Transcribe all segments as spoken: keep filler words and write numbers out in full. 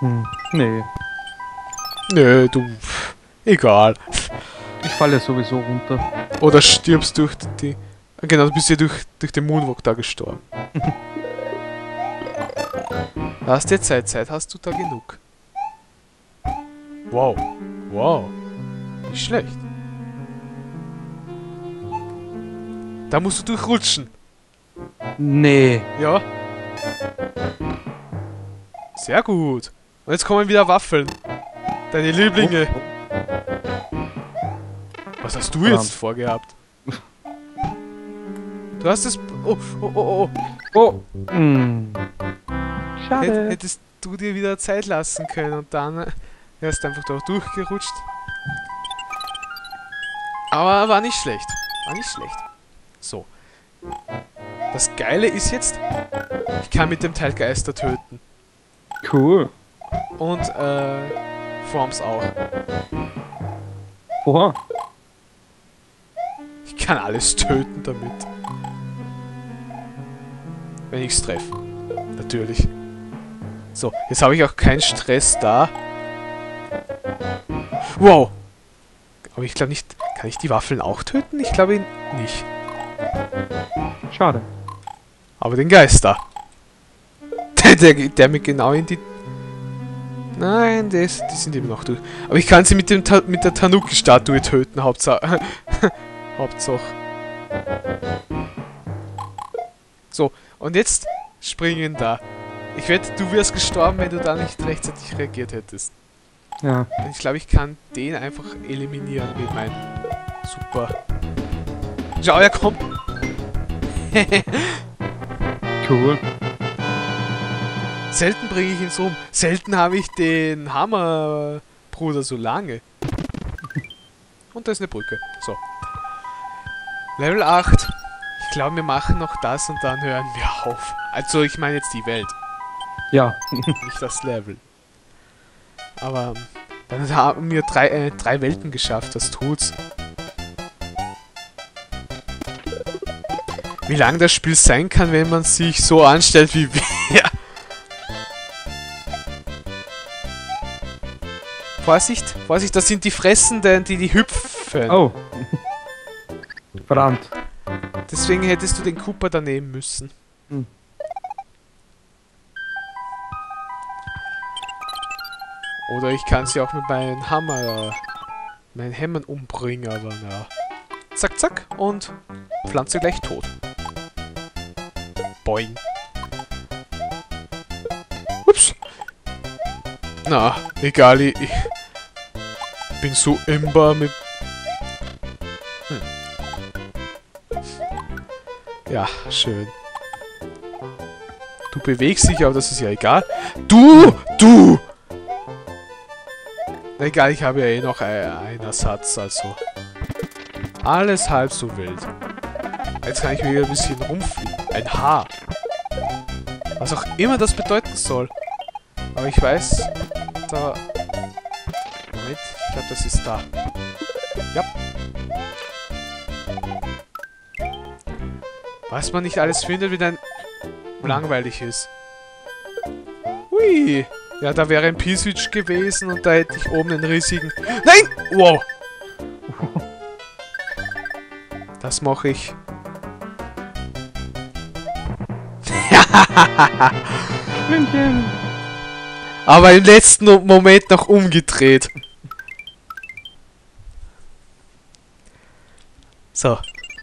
Hm. Nee. Nö, du... Egal. Ich falle sowieso runter. Oder stirbst durch die... Genau, du bist ja durch, durch den Moonwalk da gestorben. Da hast du jetzt Zeit. Zeit hast du da genug. Wow. Wow. Nicht schlecht. Da musst du durchrutschen. Nee. Ja. Sehr gut. Und jetzt kommen wieder Waffeln. Deine Lieblinge. Was hast du Verdammt. jetzt vorgehabt? Du hast es... Oh, oh, oh, oh. Oh. Hm. Hätt, Schade. hättest du dir wieder Zeit lassen können und dann wärst du einfach da durchgerutscht. Aber war nicht schlecht. War nicht schlecht. So. Das Geile ist jetzt, ich kann mit dem Teil Geister töten. Cool. Und, äh, Forms auch. Oha. Ich kann alles töten damit. Wenn ich's treffe. Natürlich. So, jetzt habe ich auch keinen Stress da. Wow! Aber ich glaube nicht... Kann ich die Waffeln auch töten? Ich glaube nicht. Schade. Aber den Geist da. Der, der, der mir genau in die... Nein, das, die sind eben noch durch. Aber ich kann sie mit, dem Ta mit der Tanuki-Statue töten, Hauptsache. Hauptsache. So, und jetzt springen da. Ich wette, du wärst gestorben, wenn du da nicht rechtzeitig reagiert hättest. Ja. Und ich glaube, ich kann den einfach eliminieren mit meinem Super. Schau, er kommt. Cool. Selten bringe ich ihn so um. Selten habe ich den Hammerbruder so lange. Und da ist eine Brücke. So. Level acht. Ich glaube, wir machen noch das und dann hören wir auf. Also, ich meine jetzt die Welt. Ja. Nicht das Level. Aber dann haben wir drei, äh, drei Welten geschafft. Das tut's. Wie lang das Spiel sein kann, wenn man sich so anstellt wie wir. Vorsicht, Vorsicht, das sind die Fressenden, die die hüpfen. Oh. Verdammt. Deswegen hättest du den Cooper da nehmen müssen. Hm. Oder ich kann sie auch mit meinem Hammer, äh, meinen Hämmern umbringen, aber na. Zack, zack und Pflanze gleich tot. Boing. Ups. Na, egal, ich, ich bin so imbar mit... Hm. Ja, schön. Du bewegst dich, aber das ist ja egal. Du! Du! Na egal, ich habe ja eh noch ein, einen Ersatz, also... Alles halb so wild. Jetzt kann ich wieder ein bisschen rumfliegen. Ein Haar. Was auch immer das bedeuten soll. Aber ich weiß, da... Moment, ich glaube, das ist da. Ja. Was man nicht alles findet, wenn ein langweilig ist. Hui. Ja, da wäre ein P-Switch gewesen und da hätte ich oben einen riesigen... Nein! Wow! Das mache ich. Blümchen. Aber im letzten Moment noch umgedreht. So.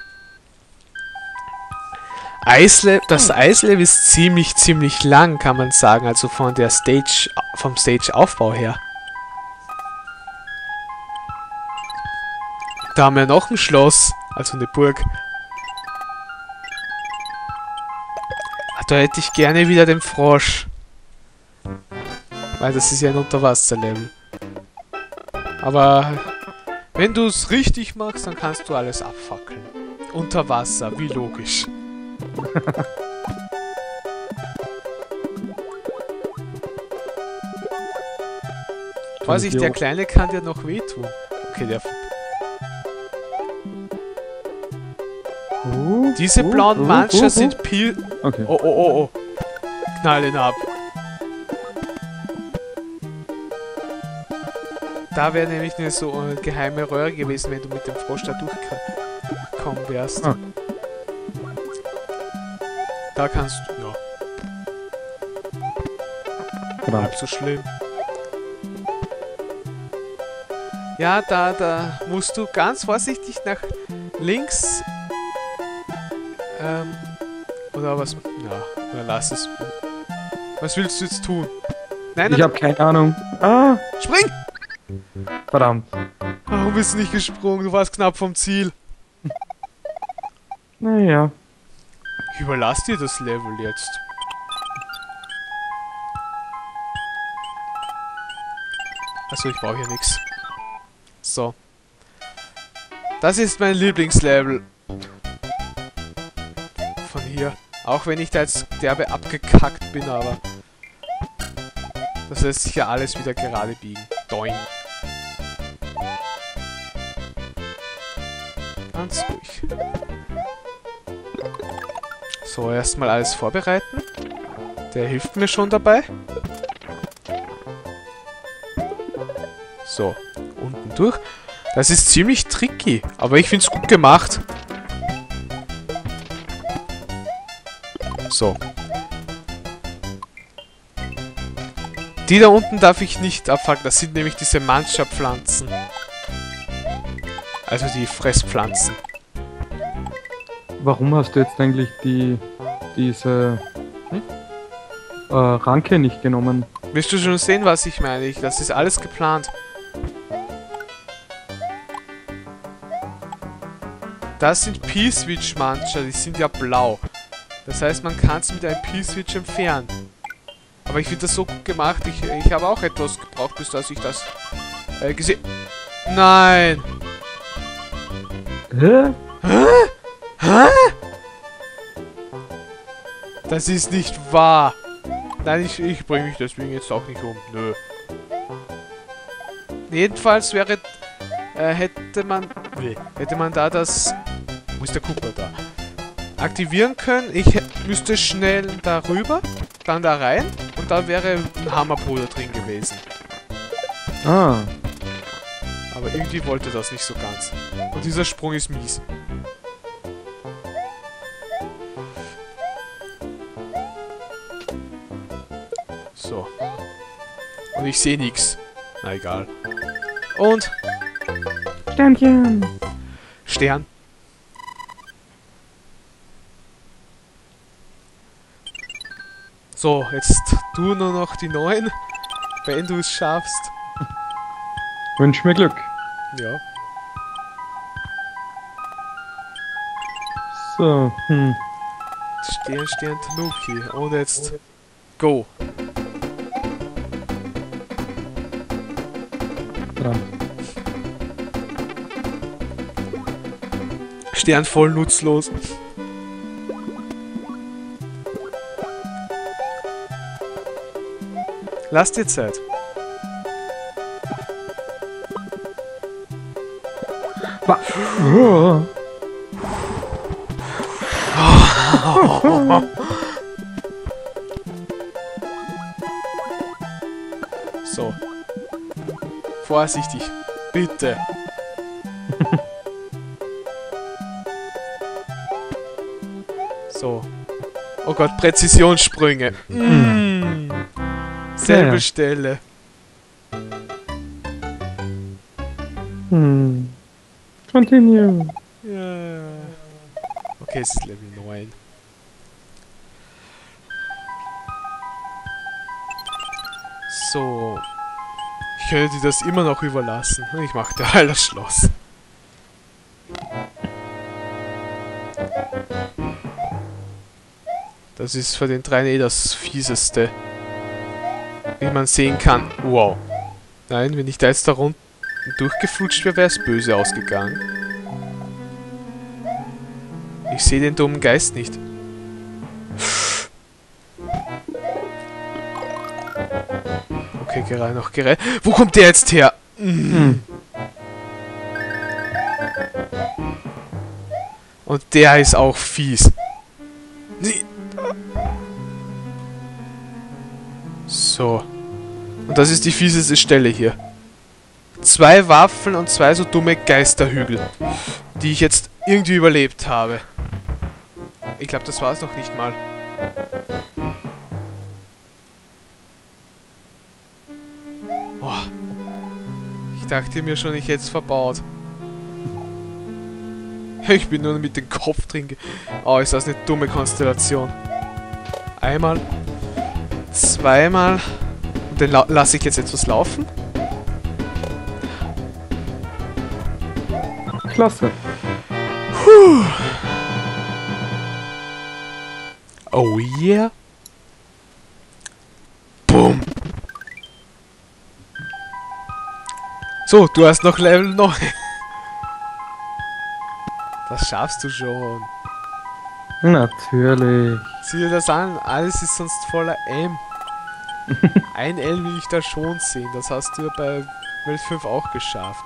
Eisle das Eislevel ist ziemlich, ziemlich lang, kann man sagen. Also von der Stage, vom Stage-Aufbau her. Da haben wir noch ein Schloss, also eine Burg. Ach, da hätte ich gerne wieder den Frosch. Weil das ist ja ein Unterwasser-Level. Aber wenn du es richtig machst, dann kannst du alles abfackeln. Unter Wasser, wie logisch. Vorsicht, der Kleine kann dir noch wehtun. Okay, der... Uh, Diese uh, blauen uh, Mancher uh, uh. sind Pil... Okay. Oh, oh, oh, oh. Knall ihn ab. Da wäre nämlich eine so eine geheime Röhre gewesen, wenn du mit dem Frosch da durchgekommen wärst. Ah. Da kannst du, ja, Verdammt. halb so schlimm. Ja, da, da musst du ganz vorsichtig nach links. Ähm, oder was? Ja, oder lass es. Was willst du jetzt tun? Nein, Ich nein, habe keine Ahnung. Ah, spring! verdammt. Warum bist du nicht gesprungen? Du warst knapp vom Ziel. Naja. Ich überlasse dir das Level jetzt. Achso, ich brauche hier nichts. So. Das ist mein Lieblingslevel. Von hier. Auch wenn ich da jetzt derbe abgekackt bin, aber... das lässt sich ja alles wieder gerade biegen. Doing. Ganz ruhig. So, erstmal alles vorbereiten. Der hilft mir schon dabei. So, unten durch. Das ist ziemlich tricky, aber ich finde es gut gemacht. So. Die da unten darf ich nicht abfangen. Das sind nämlich diese Mancha-Pflanzen. Also die Fresspflanzen. Warum hast du jetzt eigentlich die diese Hm? äh, Ranke nicht genommen? Willst du schon sehen, was ich meine? Ich, das ist alles geplant. Das sind P-Switch-Mancher, die sind ja blau. Das heißt, man kann es mit einem P-Switch entfernen. Aber ich finde das so gut gemacht. Ich, ich habe auch etwas gebraucht, bis dass ich das äh, gesehen... Nein! Hä? Hä? Das ist nicht wahr. Nein, ich, ich bringe mich deswegen jetzt auch nicht um. Nö. Jedenfalls wäre... Äh, hätte man... Nee, hätte man da das... Wo ist der Cooper da? Aktivieren können. Ich müsste schnell darüber, dann da rein und da wäre ein Hammerpuder drin gewesen. Ah. Aber irgendwie wollte das nicht so ganz. Und dieser Sprung ist mies. So. Und ich sehe nichts. Na egal. Und Sternchen. Stern. So, jetzt du nur noch die neun, wenn du es schaffst. Wünsch mir Glück. Ja. So, hm. Stern, Stern, Tanuki. Und jetzt go. Verdammt. Stern voll nutzlos. Lass dir Zeit. Wa- Oh. So. Vorsichtig. Bitte. So. Oh Gott, Präzisionssprünge. Mm. Selbe Ja. Stelle. Hm. Continue. Ja. Okay, es ist Level neun. So. Ich könnte dir das immer noch überlassen. Ich mache dir all das Schloss. Das ist für den drei eh das Fieseste. Wie man sehen kann. Wow. Nein, wenn ich da jetzt da runter durchgeflutscht wäre, wäre es böse ausgegangen. Ich sehe den dummen Geist nicht. Okay, geh rein, noch geh rein. Wo kommt der jetzt her? Hm. Und der ist auch fies. Nee. So. Und das ist die fieseste Stelle hier. zwei Waffen und zwei so dumme Geisterhügel, die ich jetzt irgendwie überlebt habe. Ich glaube, das war es noch nicht mal. Oh. Ich dachte mir schon, ich hätte es verbaut. Ich bin nur mit dem Kopf drin. ge- Oh, ist das eine dumme Konstellation. Einmal. Zweimal. Und dann la lasse ich jetzt etwas laufen. Klasse. Puh. Oh yeah. Boom. So, du hast noch Level neun. Das schaffst du schon. Natürlich. Sieh dir das an, alles ist sonst voller M. Ein L will ich da schon sehen, das hast du ja bei Welt fünf auch geschafft.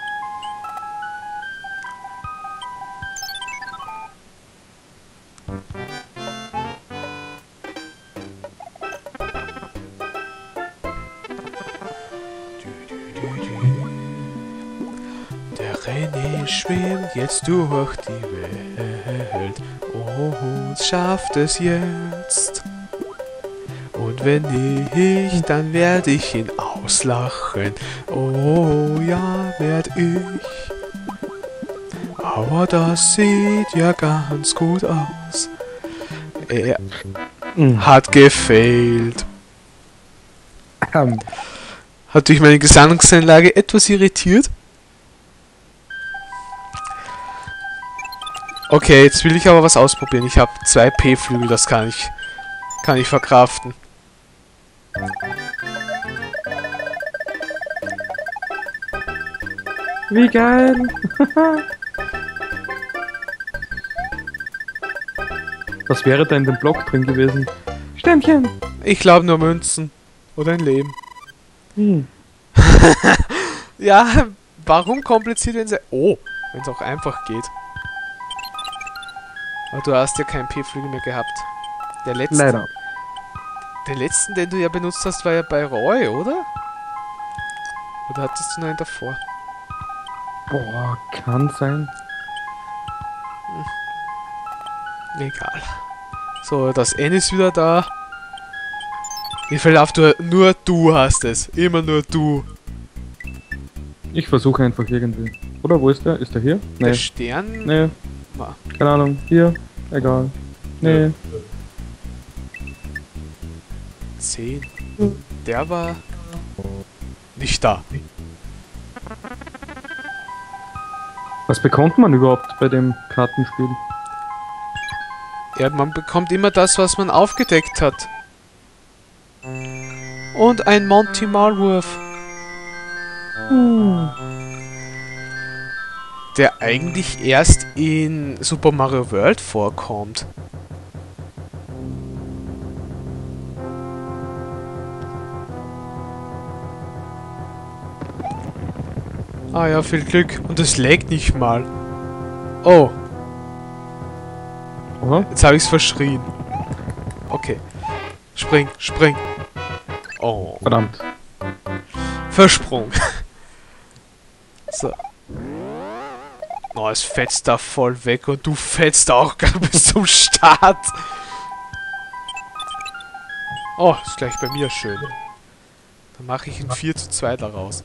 Der René schwimmt jetzt durch die Welt und schafft es jetzt. Und wenn nicht, dann werde ich ihn auslachen. Oh ja, werd ich. Aber das sieht ja ganz gut aus. Er Mhm. hat gefailt. Ähm, Hat durch meine Gesangsanlage etwas irritiert. Okay, jetzt will ich aber was ausprobieren. Ich habe zwei P-Flügel, das kann ich, kann ich verkraften. Wie geil. Was wäre da in dem Block drin gewesen? Sternchen. Ich glaube nur Münzen. Oder ein Leben. Hm. Ja, warum kompliziert, wenn es... Oh, wenn es auch einfach geht. Aber du hast ja keinen P-Flügel mehr gehabt. Der letzte... Leider. Den letzten, den du ja benutzt hast, war ja bei Roy, oder? Oder hattest du noch einen davor? Boah, kann sein. Egal. So, das N ist wieder da. Mir fällt auf, du, nur du hast es. Immer nur du. Ich versuche einfach irgendwie. Oder wo ist der? Ist der hier? Der Nee. Stern... Nee. Ah. Keine Ahnung. Hier. Egal. Nee. zehn. Der war... nicht da. Was bekommt man überhaupt bei dem Kartenspiel? Ja, man bekommt immer das, was man aufgedeckt hat. Und ein Monty Maulwurf. Hm. Der eigentlich erst in Super Mario World vorkommt. Ah ja, viel Glück. Und es laggt nicht mal. Oh, Oha. jetzt habe ich's verschrien. Okay. Spring, spring. Oh, Verdammt. Versprung. So. Oh, es fetzt da voll weg und du fetzt auch gar bis zum Start. Oh, ist gleich bei mir schön. Dann mache ich ein vier zu zwei daraus.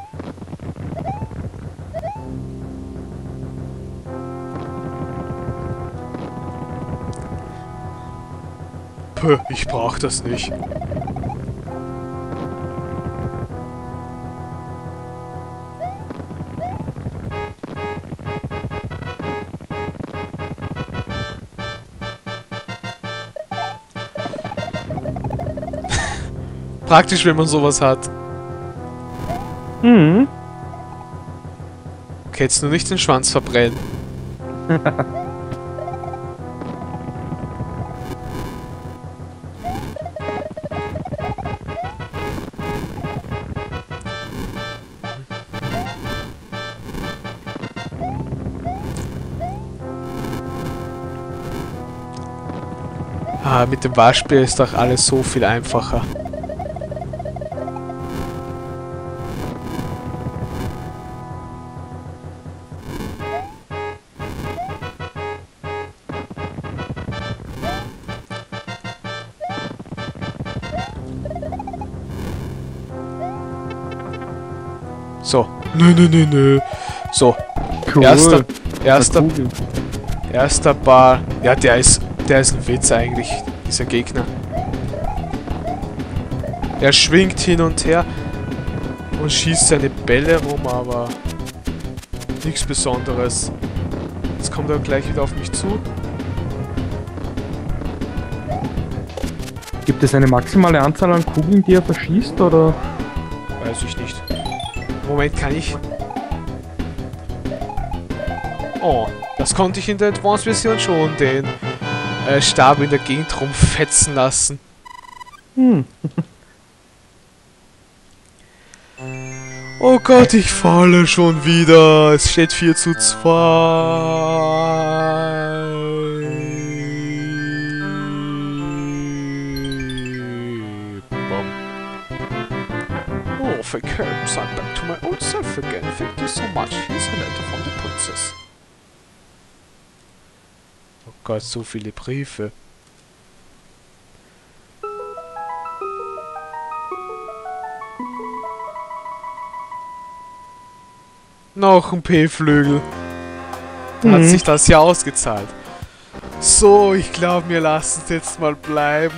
Puh, ich brauch das nicht. Praktisch, wenn man sowas hat. Mhm. Okay, jetzt nur nicht den Schwanz verbrennen. Ah, mit dem Waschbär ist doch alles so viel einfacher. So. Nö, nö, nö, nö. So. Cool. Erster, erster, Eine Kugel. erster Ball. Ja, der ist, der ist ein Witz eigentlich, dieser Gegner. Er schwingt hin und her und schießt seine Bälle rum, aber nichts Besonderes. Jetzt kommt er gleich wieder auf mich zu. Gibt es eine maximale Anzahl an Kugeln, die er verschießt, oder? Weiß ich nicht. Moment, kann ich... Oh, das konnte ich in der Advanced-Version schon, den äh, Stab in der Gegend rumfetzen lassen. Hm. Oh Gott, ich falle schon wieder. Es steht vier zu zwei. Bom. Oh, fake helps. I'm back to my old self again. Thank you so much. Here's a letter from the princess. Oh Gott, so viele Briefe. Noch ein P-Flügel. Hat Mhm. sich das ja ausgezahlt. So, ich glaube, wir lassen es jetzt mal bleiben.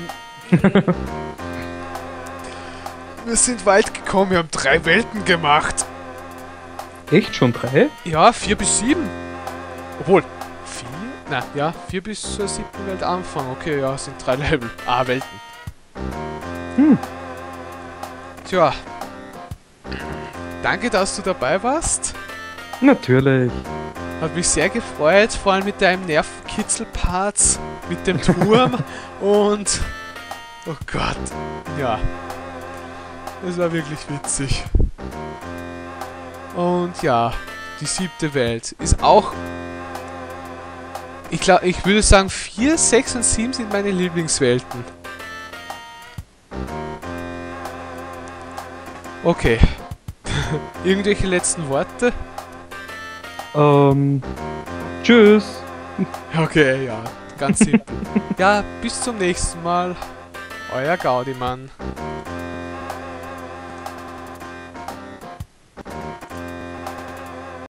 Wir sind weit gekommen, wir haben drei Welten gemacht. Echt schon drei? Ja, vier bis sieben. Obwohl, vier? Na, ja, vier bis zur siebten Welt Anfang. Okay, ja, sind drei Level. Ah, Welten. Hm. Tja. Danke, dass du dabei warst. Natürlich. Hat mich sehr gefreut, vor allem mit deinem Nervenkitzel-Part, mit dem Turm und... Oh Gott, ja. Es war wirklich witzig. Und ja, die siebte Welt ist auch... Ich glaube, ich würde sagen, vier, sechs und sieben sind meine Lieblingswelten. Okay. Irgendwelche letzten Worte? Ähm. Tschüss. Okay, ja, ganz simpel. Ja, bis zum nächsten Mal. Euer Gaudimann.